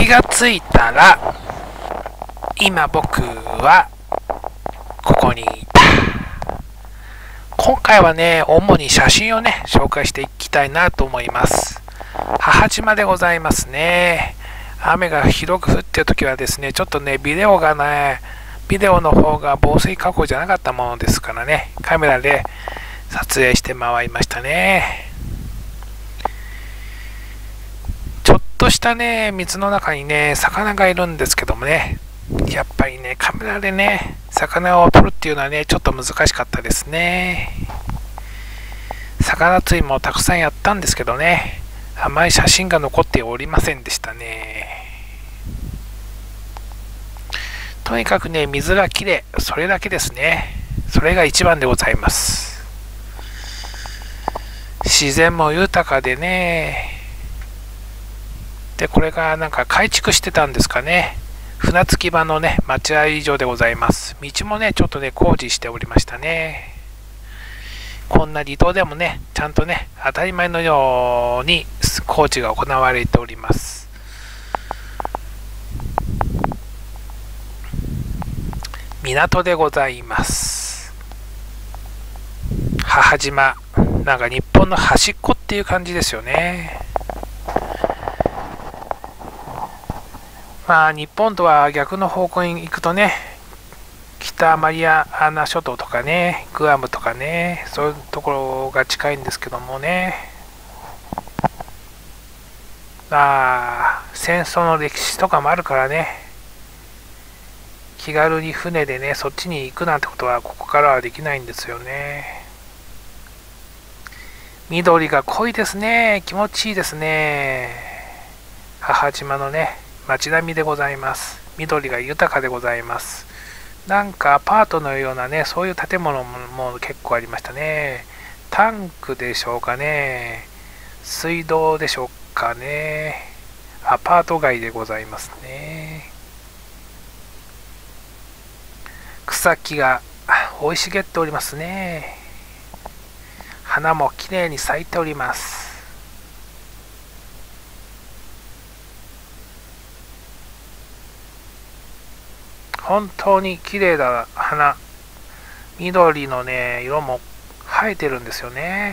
がついたら、今僕はここにいた。今回はね、主に写真をね、紹介していきたいなと思います。母島でございますね。雨が広く降っているときはですね、ちょっとね、ビデオの方が防水加工じゃなかったものですからね、カメラで撮影して回りましたね。ちょっとしたね、水の中にね、魚がいるんですけどもね、やっぱりね、カメラでね、魚を撮るっていうのはね、ちょっと難しかったですね。魚釣りもたくさんやったんですけどね、あまり写真が残っておりませんでしたね。とにかくね、水がきれい、それだけですね。それが一番でございます。自然も豊かでね、で、これがなんか改築してたんですかね。船着き場のね、待合所でございます。道もね、ちょっとね、工事しておりましたね。こんな離島でもね、ちゃんとね、当たり前のように工事が行われております。港でございます。母島、なんか日本の端っこっていう感じですよね。まあ、日本とは逆の方向に行くとね、北マリアナ諸島とかね、グアムとかね、そういうところが近いんですけどもね、まあ、戦争の歴史とかもあるからね、気軽に船でね、そっちに行くなんてことはここからはできないんですよね。緑が濃いですね。気持ちいいですね。母島のね、街並みでございます。緑が豊かでございます。なんかアパートのようなね、そういう建物も結構ありましたね。タンクでしょうかね。水道でしょうかね。アパート街でございますね。草木が生い茂っておりますね。花もきれいに咲いております。本当に綺麗な花。緑のね、色も生えてるんですよね。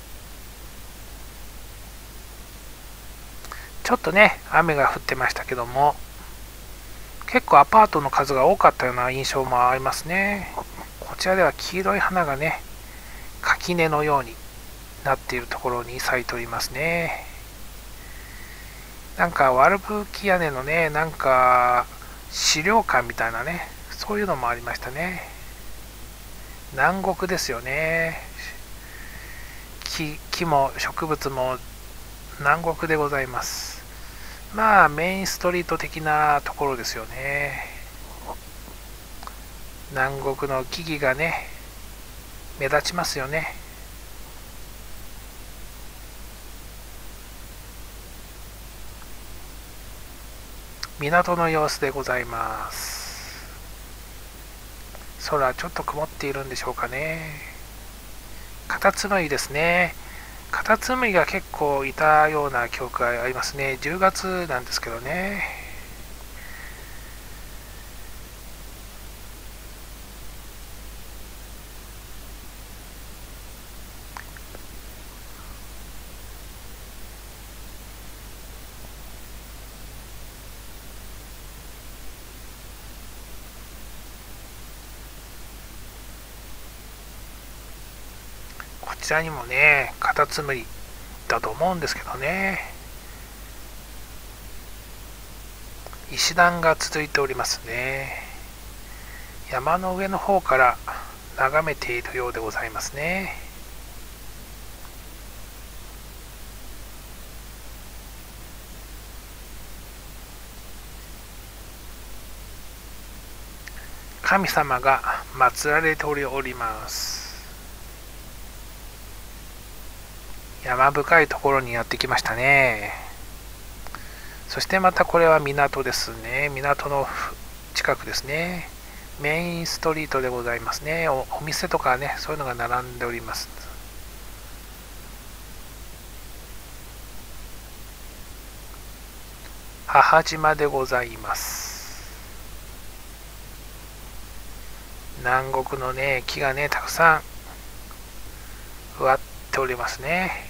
ちょっとね、雨が降ってましたけども、結構アパートの数が多かったような印象もありますね。こちらでは黄色い花がね、垣根のようになっているところに咲いておりますね。なんか、悪ぶき屋根のね、なんか、資料館みたいなね、そういうのもありましたね。南国ですよね。木も植物も南国でございます。まあメインストリート的なところですよね。南国の木々がね、目立ちますよね。港の様子でございます。空ちょっと曇っているんでしょうかね。カタツムリですね。カタツムリが結構いたような記憶がありますね。10月なんですけどね。こちらにもね、カタツムリだと思うんですけどね。石段が続いておりますね。山の上の方から眺めているようでございますね。神様が祀られております。山深いところにやってきましたね。そしてまたこれは港ですね。港の近くですね。メインストリートでございますね。お店とかね、そういうのが並んでおります。 母島でございます。南国のね、木がね、たくさん植わっておりますね。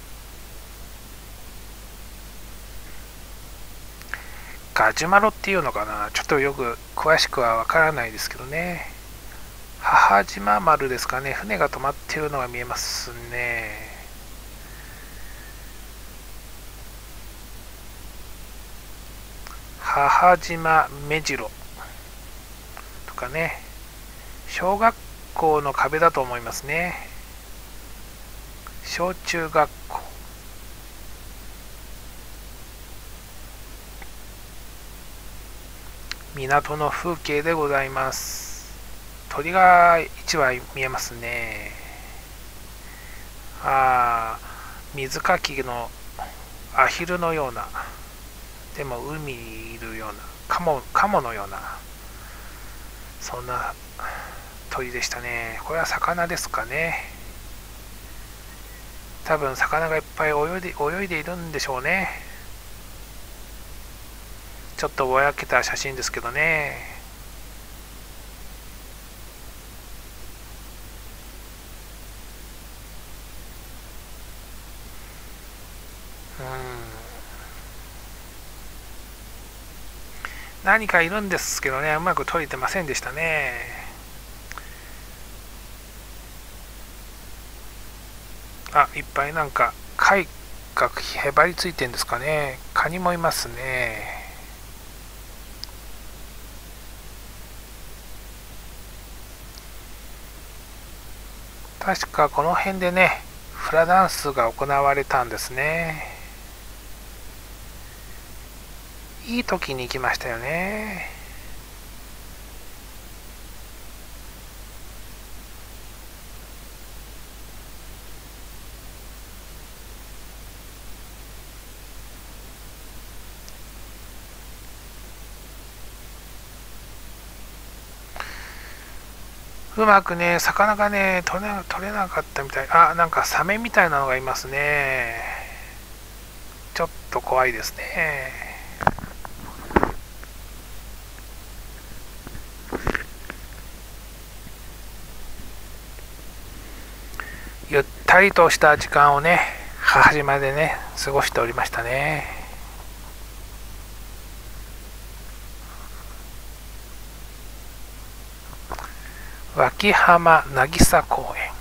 ガジュマロっていうのかな、ちょっとよく詳しくはわからないですけどね。母島丸ですかね、船が止まっているのが見えますね。母島目白とかね、小学校の壁だと思いますね。小中学校。港の風景でございます。鳥が一羽見えますね。水かきのアヒルのような、でも海にいるような、カモのような、そんな鳥でしたね。これは魚ですかね。多分魚がいっぱい泳いでいるんでしょうね。ちょっとぼやけた写真ですけどね。何かいるんですけどね、うまく撮れてませんでしたね。いっぱいなんか貝がへばりついてんですかね。カニもいますね。確かこの辺でね、フラダンスが行われたんですね。いい時に行きましたよね。うまくね、魚がね、取れなかったみたい。なんかサメみたいなのがいますね。ちょっと怖いですね。ゆったりとした時間をね、母島でね、過ごしておりましたね。脇浜渚公園。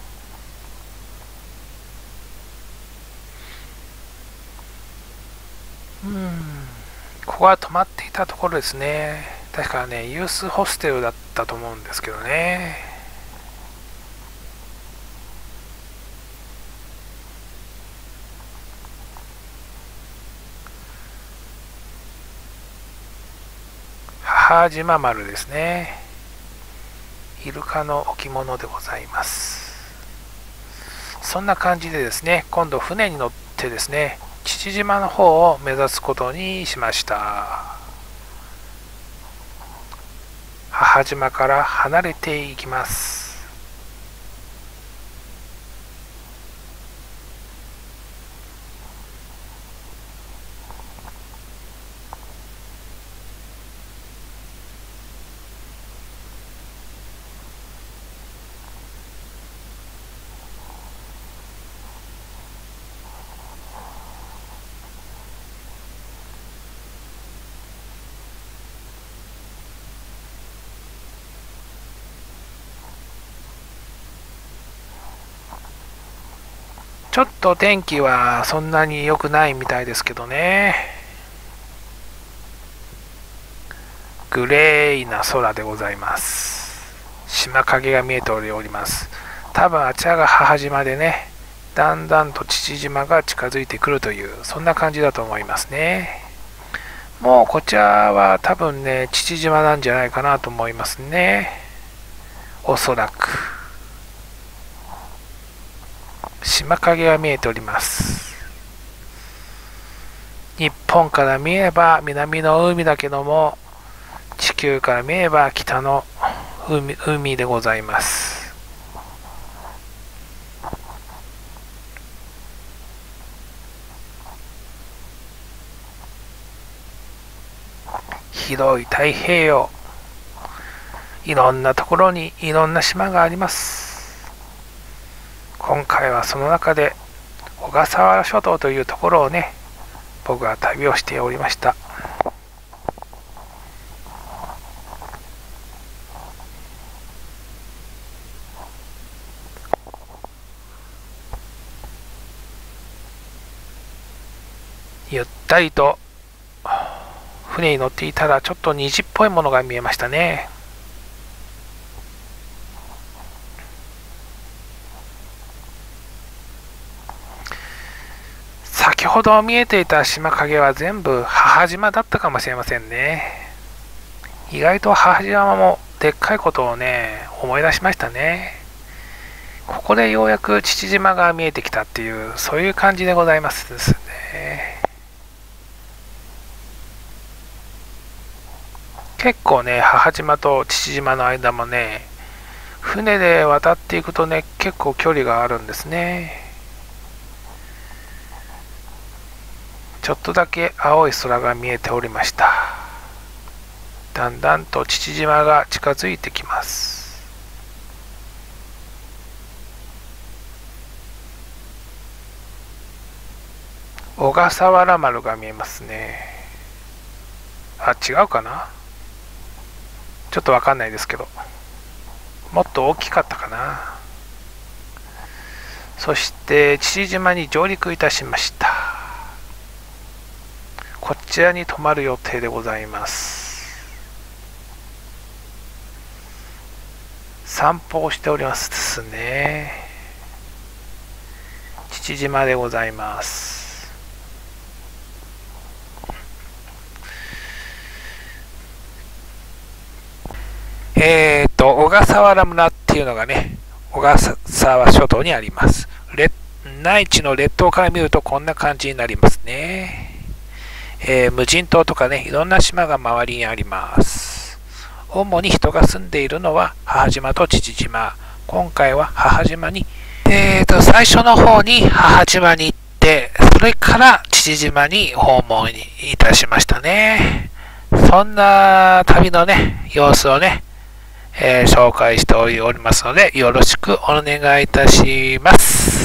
ここは泊まっていたところですね。確かね、ユースホステルだったと思うんですけどね。母島丸ですね。イルカの置物でございます。そんな感じでですね、今度船に乗ってですね、父島の方を目指すことにしました。母島から離れていきます。ちょっと天気はそんなに良くないみたいですけどね。グレーな空でございます。島影が見えております。多分あちらが母島でね、だんだんと父島が近づいてくるという、そんな感じだと思いますね。もうこちらは多分ね、父島なんじゃないかなと思いますね。おそらく。島影が見えております。日本から見れば南の海だけども、地球から見れば北の海でございます。 広い太平洋、いろんなところにいろんな島があります。今回はその中で小笠原諸島というところをね、僕は旅をしておりました。ゆったりと船に乗っていたらちょっと虹っぽいものが見えましたね。先ほど見えていた島影は全部母島だったかもしれませんね。意外と母島もでっかいことをね、思い出しましたね。ここでようやく父島が見えてきたっていう、そういう感じでございますですね。結構ね、母島と父島の間もね、船で渡っていくとね、結構距離があるんですね。ちょっとだけ青い空が見えておりました。だんだんと父島が近づいてきます。小笠原丸が見えますね。あ、違うかな、ちょっとわかんないですけど、もっと大きかったかな。そして父島に上陸いたしました。こちらに泊まる予定でございます。散歩をしておりますですね。父島でございます。小笠原村っていうのがね、小笠原諸島にあります。内地の列島から見るとこんな感じになりますね。無人島とかね、いろんな島が周りにあります。主に人が住んでいるのは母島と父島。今回は母島に、最初の方に母島に行って、それから父島に訪問いたしましたね。そんな旅のね、様子をね、紹介しておりますので、よろしくお願いいたします。